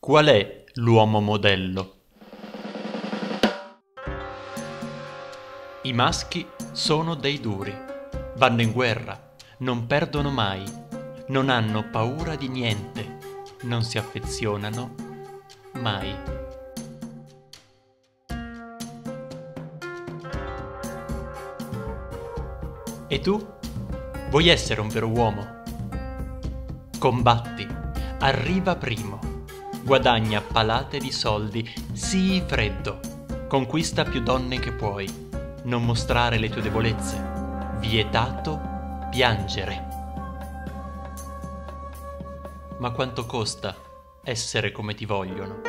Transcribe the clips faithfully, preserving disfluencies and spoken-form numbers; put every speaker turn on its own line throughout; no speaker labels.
Qual è l'uomo modello? I maschi sono dei duri, vanno in guerra, non perdono mai, non hanno paura di niente, non si affezionano mai. E tu? Vuoi essere un vero uomo? Combatti, arriva primo, guadagna palate di soldi, sii freddo, conquista più donne che puoi, non mostrare le tue debolezze, vietato piangere. Ma quanto costa essere come ti vogliono?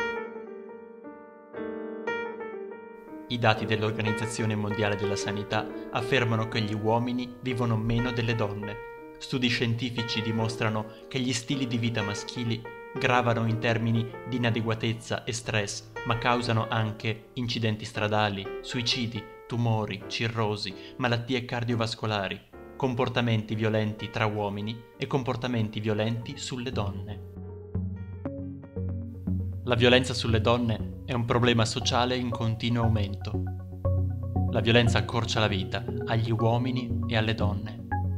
I dati dell'Organizzazione Mondiale della Sanità affermano che gli uomini vivono meno delle donne. Studi scientifici dimostrano che gli stili di vita maschili gravano in termini di inadeguatezza e stress, ma causano anche incidenti stradali, suicidi, tumori, cirrosi, malattie cardiovascolari, comportamenti violenti tra uomini e comportamenti violenti sulle donne. La violenza sulle donne è un problema sociale in continuo aumento. La violenza accorcia la vita agli uomini e alle donne.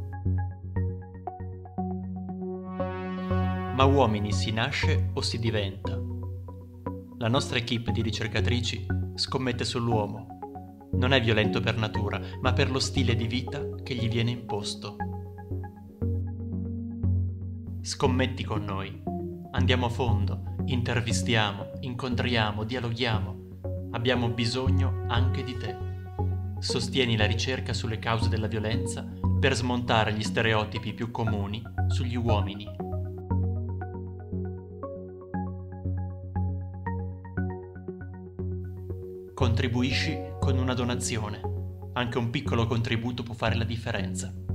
Ma uomini si nasce o si diventa? La nostra equipe di ricercatrici scommette sull'uomo. Non è violento per natura, ma per lo stile di vita che gli viene imposto. Scommetti con noi. Andiamo a fondo, intervistiamo, incontriamo, dialoghiamo. Abbiamo bisogno anche di te. Sostieni la ricerca sulle cause della violenza per smontare gli stereotipi più comuni sugli uomini. Contribuisci con una donazione. Anche un piccolo contributo può fare la differenza.